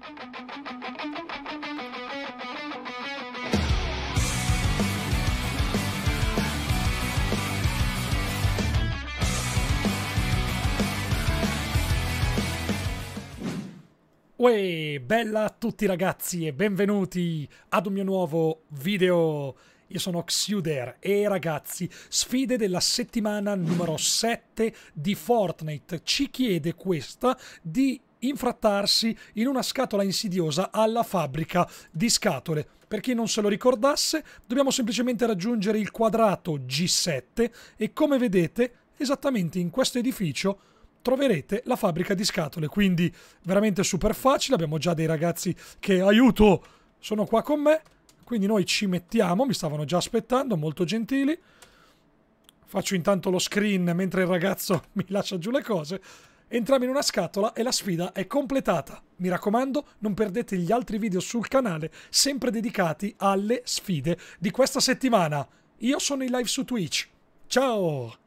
Uè, bella a tutti ragazzi e benvenuti ad un mio nuovo video. Io sono Xuder e ragazzi, sfide della settimana numero 7 di Fortnite. Ci chiede questa di infrattarsi in una scatola insidiosa alla fabbrica di scatole. Per chi non se lo ricordasse, dobbiamo semplicemente raggiungere il quadrato G7 e come vedete, esattamente in questo edificio troverete la fabbrica di scatole, quindi veramente super facile. Abbiamo già dei ragazzi che, aiuto, sono qua con me, quindi noi ci mettiamo, mi stavano già aspettando, molto gentili. Faccio intanto lo screen mentre il ragazzo mi lascia giù le cose. Entriamo in una scatola e la sfida è completata. Mi raccomando, non perdete gli altri video sul canale, sempre dedicati alle sfide di questa settimana. Io sono in live su Twitch. Ciao!